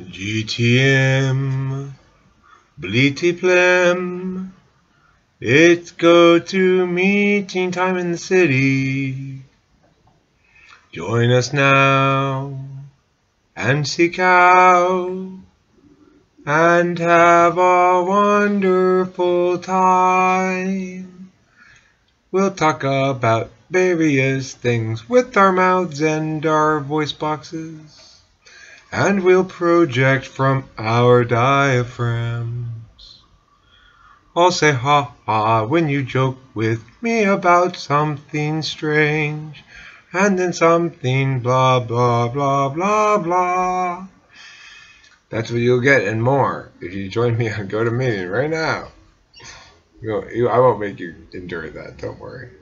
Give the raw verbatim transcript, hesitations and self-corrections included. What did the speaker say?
G T M, Bleety Plem, it's GoToMeeting time in the city. Join us now and seek out and have a wonderful time. We'll talk about various things with our mouths and our voice boxes. And we'll project from our diaphragms. I'll say ha ha when you joke with me about something strange, and then something blah blah blah blah blah. That's what you'll get and more if you join me on GoToMeeting right now. You know, I won't make you endure that, don't worry.